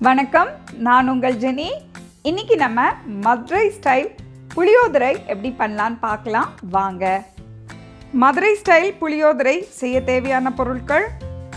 வணக்கம், நான் உங்கள் ஜெனி. இன்னைக்கு நம்ம மதுரை ஸ்டைல் புளியோதரை எப்படி பண்ணலான்னு பார்க்கலாம் வாங்க. மதுரை ஸ்டைல் புளியோதரை செய்ய தேவையான பொருட்கள்: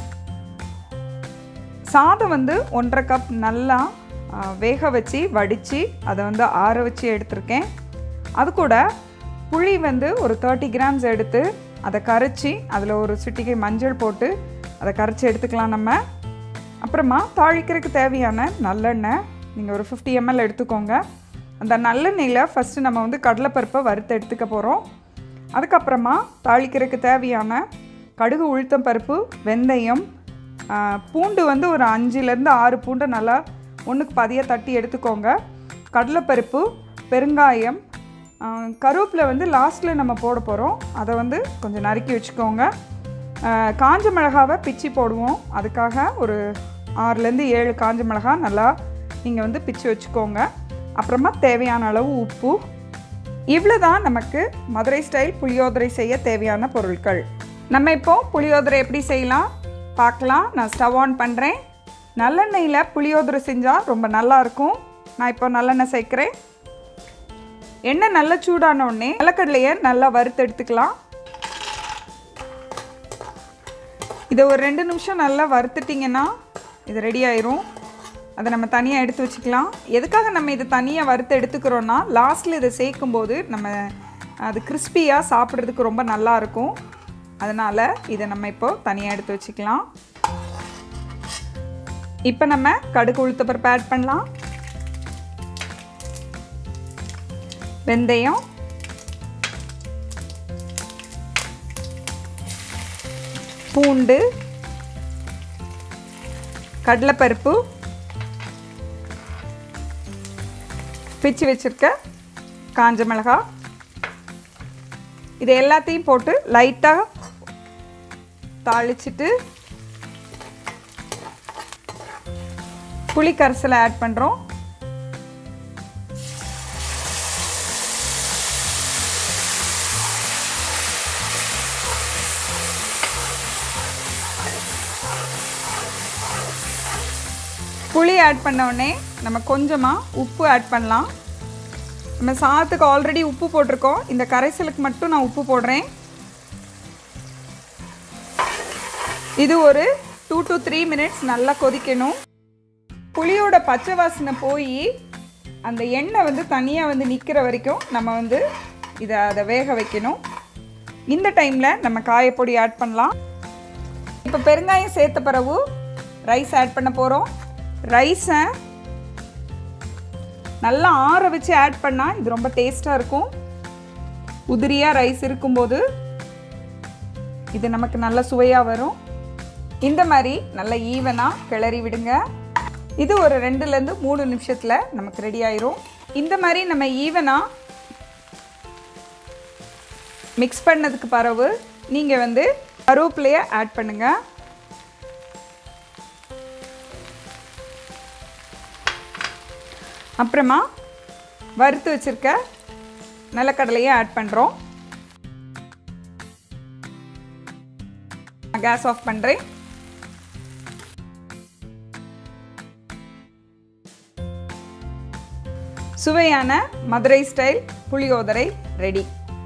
சாதம் 1.5 கப் நல்லா வேக வச்சு வடித்து அதை ஆற வச்சு எடுத்திருக்கேன். அது கூட புளி ஒரு 30 கிராம்ஸ் எடுத்து அதை கரைச்சி அதில் ஒரு சிட்டிகை மஞ்சள் போட்டு அதை கரைச்சி எடுத்துக்கலாம். நம்ம அப்புறமா தாளிக்கிறதுக்கு தேவையான நல்லெண்ணெய் நீங்கள் ஒரு 50 ml எடுத்துக்கோங்க. அந்த நல்லெண்ணெயில் ஃபஸ்ட்டு நம்ம கடலைப்பருப்பை வறுத்து எடுத்துக்க போகிறோம். அதுக்கப்புறமா தாளிக்கிறதுக்கு தேவையான கடுகு, உளுத்தம் பருப்பு, வெந்தயம், பூண்டு ஒரு 5லேருந்து 6 பூண்டை நல்லா ஒன்றுக்கு பாதியாக தட்டி எடுத்துக்கோங்க. கடலைப்பருப்பு, பெருங்காயம், கருவேப்பிலை லாஸ்ட்டில் நம்ம போட போகிறோம். அதை கொஞ்சம் நறுக்கி வச்சுக்கோங்க. காஞ்ச மிளகாவை பிச்சு போடுவோம். அதுக்காக ஒரு 6லேருந்து 7 காஞ்ச மிளகா நல்லா நீங்கள் பிச்சு வச்சுக்கோங்க. அப்புறமா தேவையான அளவு உப்பு. இவ்வளோ தான் நமக்கு மதுரை ஸ்டைல் புளியோதரை செய்ய தேவையான பொருட்கள். நம்ம இப்போது புளியோதரை எப்படி செய்யலாம் பார்க்கலாம். நான் ஸ்டவ் ஆன் பண்ணுறேன். நல்லெண்ணெயில் புளியோதரை செஞ்சால் ரொம்ப நல்லாயிருக்கும். நான் இப்போ நல்லெண்ணெய் சேர்க்குறேன். எண்ணெய் நல்லா சூடான உடனே நிலக்கடலையை நல்லா வறுத்து எடுத்துக்கலாம். இதை ஒரு 2 நிமிஷம் நல்லா வறுத்துட்டிங்கன்னா இது ரெடி ஆயிரும். அதை நம்ம தனியாக எடுத்து வச்சுக்கலாம். எதுக்காக நம்ம இதை தனியாக வறுத்து எடுத்துக்கிறோன்னா, லாஸ்ட்டில் இதை சேர்க்கும்போது நம்ம அது கிறிஸ்பியாக சாப்பிட்றதுக்கு ரொம்ப நல்லாயிருக்கும். அதனால் இதை நம்ம இப்போது தனியாக எடுத்து வச்சுக்கலாம். இப்போ நம்ம கடுகு, உளுத்தம் பருப்பு ஆட் பண்ணலாம். வெந்தயம், பூண்டு, கடலைப்பருப்பு, பிச்சு வச்சிருக்க காஞ்ச மிளகாய், இது எல்லாத்தையும் போட்டு லைட்டாக தாளிச்சிட்டு புளி கரைசலை ஆட் பண்ணுறோம். புளி ஆட் பண்ண உடனே நம்ம கொஞ்சமாக உப்பு ஆட் பண்ணலாம். நம்ம சாதத்துக்கு ஆல்ரெடி உப்பு போட்டிருக்கோம். இந்த கரைசலுக்கு மட்டும் நான் உப்பு போடுறேன். இது ஒரு 2 to 3 மினிட்ஸ் நல்லா கொதிக்கணும். புளியோட பச்சை வாசனை போய் அந்த எண்ணெய் தனியாக நிற்கிற வரைக்கும் நம்ம அதை வேக வைக்கணும். இந்த டைமில் நம்ம காயப்பொடி ஆட் பண்ணலாம். இப்போ பெருங்காயம் சேர்த்த பிறகு ரைஸ் ஆட் பண்ண போகிறோம். ரைஸை நல்லா ஆற வச்சு ஆட் பண்ணால் இது ரொம்ப டேஸ்ட்டாக இருக்கும். உதிரியாக ரைஸ் இருக்கும்போது இது நமக்கு நல்ல சுவையாக வரும். இந்த மாதிரி நல்லா ஈவனாக கிளறி விடுங்க. இது ஒரு 2லேருந்து 3 நிமிஷத்தில் நமக்கு ரெடி ஆயிரும். இந்த மாதிரி நம்ம ஈவனாக மிக்ஸ் பண்ணதுக்கு பிறகு நீங்கள் கருவேப்பிலையை ஆட் பண்ணுங்கள். அப்புறமா வறுத்து வச்சுருக்க நிலக்கடலையை ஆட் பண்ணுறோம். கேஸ் ஆஃப் பண்ணுறேன். சுவையான மதுரை ஸ்டைல் புளியோதரை ரெடி.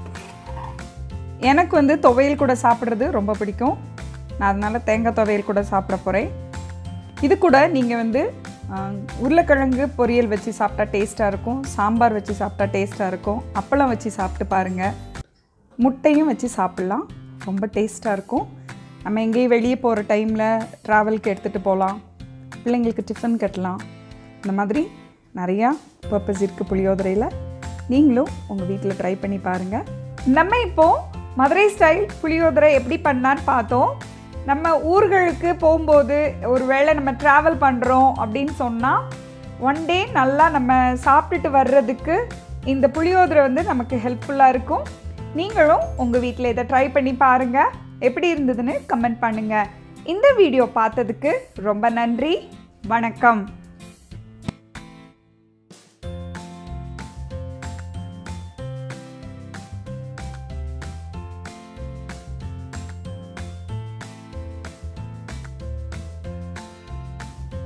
எனக்கு துவையல் கூட சாப்பிட்றது ரொம்ப பிடிக்கும். நான் அதனால் தேங்காய் துவையல் கூட சாப்பிட போகிறேன். இது கூட நீங்கள் உருளைக்கிழங்கு பொரியல் வச்சு சாப்பிட்டா டேஸ்ட்டாக இருக்கும். சாம்பார் வச்சு சாப்பிட்டா டேஸ்ட்டாக இருக்கும். அப்பளம் வச்சு சாப்பிட்டு பாருங்கள். முட்டையும் வச்சு சாப்பிட்லாம். ரொம்ப டேஸ்ட்டாக இருக்கும். நம்ம எங்கேயும் வெளியே போகிற டைமில் ட்ராவலுக்கு எடுத்துகிட்டு போகலாம். பிள்ளைங்களுக்கு டிஃபன் கட்டலாம். இந்த மாதிரி நிறையா பர்பஸ் இருக்குது புளியோதரையில். நீங்களும் உங்கள் வீட்டில் ட்ரை பண்ணி பாருங்கள். நம்ம இப்போது மதுரை ஸ்டைல் புளியோதரை எப்படி பண்ணான்னு பார்த்தோம். நம்ம ஊர்களுக்கு போகும்போது ஒரு வேளை நம்ம ட்ராவல் பண்ணுறோம் அப்படின்னு சொன்னால் ஒன் டே நல்லா நம்ம சாப்பிட்டுட்டு வர்றதுக்கு இந்த புளியோதரை நமக்கு ஹெல்ப்ஃபுல்லாக இருக்கும். நீங்களும் உங்கள் வீட்டில் இதை ட்ரை பண்ணி பாருங்கள். எப்படி இருந்ததுன்னு கமெண்ட் பண்ணுங்கள். இந்த வீடியோ பார்த்ததுக்கு ரொம்ப நன்றி. வணக்கம்.